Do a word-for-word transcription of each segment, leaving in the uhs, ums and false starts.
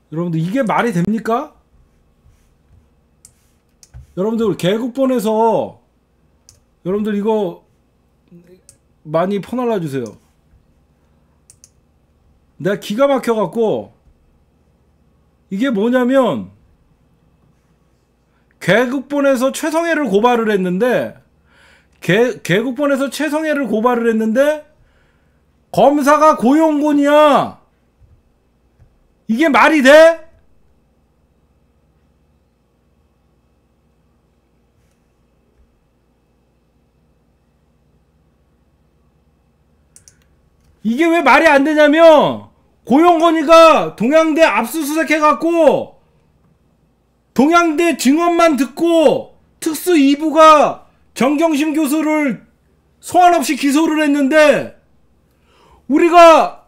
여러분들 이게 말이 됩니까? 여러분들 개국본에서 여러분들 이거 많이 퍼날라 주세요. 내가 기가 막혀 갖고 이게 뭐냐면 개국본에서 최성애를 고발을 했는데 개, 개국본에서 최성애를 고발을 했는데 검사가 고용곤이야. 이게 말이 돼? 이게 왜 말이 안 되냐면 고용건이가 동양대 압수수색 해갖고 동양대 증언만 듣고 특수 이 부가 정경심 교수를 소환 없이 기소를 했는데 우리가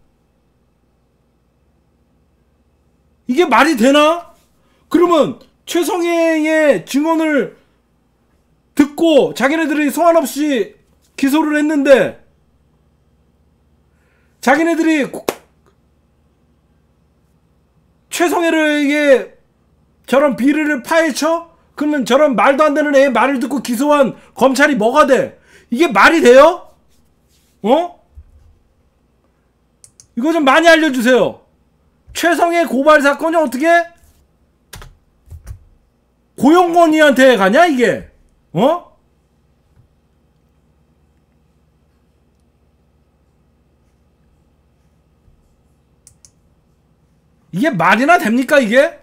이게 말이 되나? 그러면 최성애의 증언을 듣고 자기네들이 소환 없이 기소를 했는데 자기네들이 최성애에게 저런 비리를 파헤쳐? 그러면 저런 말도 안 되는 애의 말을 듣고 기소한 검찰이 뭐가 돼? 이게 말이 돼요? 어? 이거 좀 많이 알려주세요. 최성애 고발 사건이 어떻게 고용건이한테 가냐 이게? 어? 이게 말이나 됩니까 이게?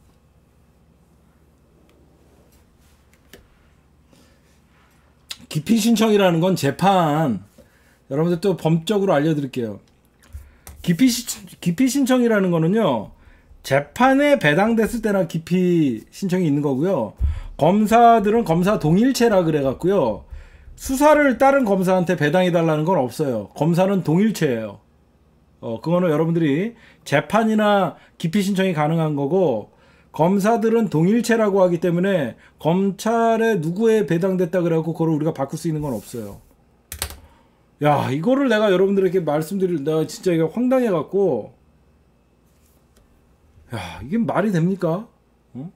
기피 신청이라는 건 재판, 여러분들 또 법적으로 알려드릴게요. 기피, 시, 기피 신청이라는 거는요 재판에 배당됐을 때나 기피 신청이 있는 거고요. 검사들은 검사 동일체라 그래 갖고요 수사를 다른 검사한테 배당해 달라는 건 없어요. 검사는 동일체예요. 어, 그거는 여러분들이 재판이나 기피 신청이 가능한 거고 검사들은 동일체라고 하기 때문에 검찰에 누구에 배당됐다 그래갖고 그걸 우리가 바꿀 수 있는 건 없어요. 야, 이거를 내가 여러분들에게 말씀드릴, 내가 진짜 이게 황당해갖고, 야, 이게 말이 됩니까? 어?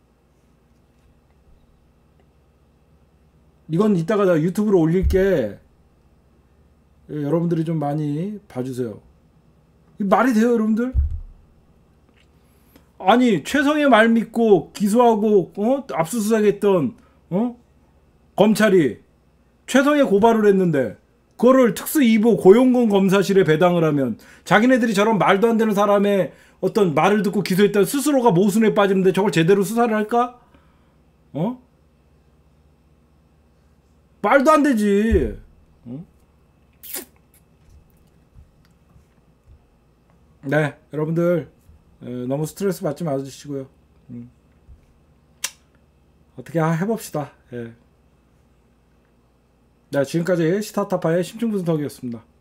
이건 이따가 나 유튜브로 올릴게. 예, 여러분들이 좀 많이 봐주세요. 이 말이 돼요, 여러분들? 아니, 최성애 말 믿고 기소하고, 어? 압수수색했던, 어? 검찰이 최성애 고발을 했는데, 그거를 특수 이 부 고용건 검사실에 배당을 하면 자기네들이 저런 말도 안 되는 사람의 어떤 말을 듣고 기소했다 스스로가 모순에 빠지는데 저걸 제대로 수사를 할까? 어? 말도 안 되지. 어? 네, 여러분들 에, 너무 스트레스 받지 마시고요. 음. 어떻게 해봅시다. 예. 네, 지금까지 시타타파의 심층분석이었습니다.